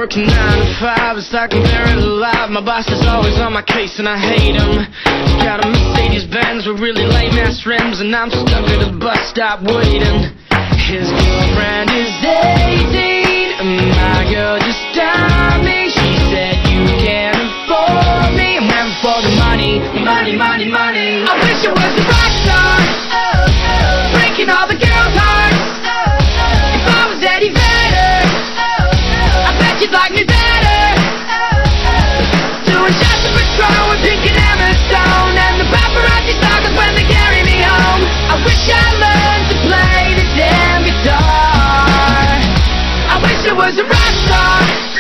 working 9 to 5, it's like I'm buried alive. My boss is always on my case and I hate him. He's got a Mercedes-Benz with really lame-ass rims, and I'm stuck at the bus stop waiting. His girlfriend is 18, and my girl just died me. She said, you can't afford me. I'm having for the money, money, money, money. I wish I was a rock star, breaking all the girls' hearts. If I was Eddie Vedder, I bet you'd like me better. Doing shots of Patron with Pink and Emma Stone, and the paparazzi stalkers when they carry me home. I wish I learned to play the damn guitar. I wish I was a rock star.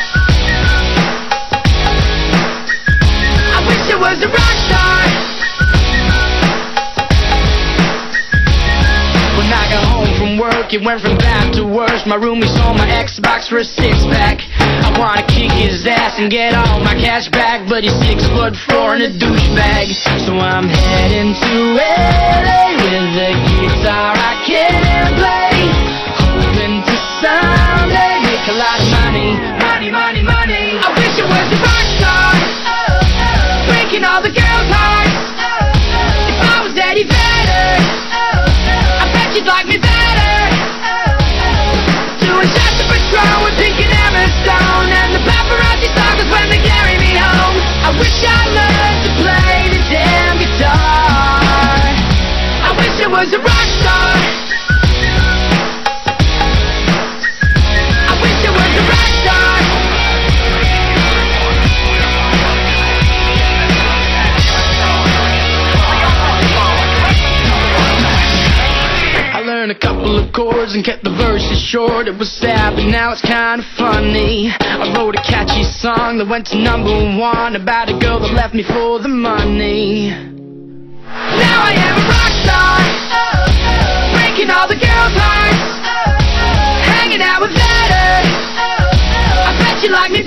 I wish I was a rock star. When I got home from work, it went from bad to worse. My roomie sold my Xbox for a 6-pack. I wanna kick his ass and get all my cash back, but he's 6'4" and a douchebag. So I'm heading to LA with a guitar I can't play, hoping to someday make a lot of money, money, money, money. I wish I was a rock star, breaking all the girls' hearts. If I was Eddie Vedder, I bet you'd like me better. Doing shots of Patron with Pink and Emma Stone, and the paparazzi stalkers when they carry me home. I wish I learned to play the damn guitar. I wish I was a rock star. I wish I was a rock star. I learned a couple of chords and kept the verses short. It was sad, but now it's kinda funny. I wrote a catchy song that went to #1 about a girl that left me for the money. Now I am a rock star, breaking all the girls' hearts, hanging out with Vedder. I bet you like me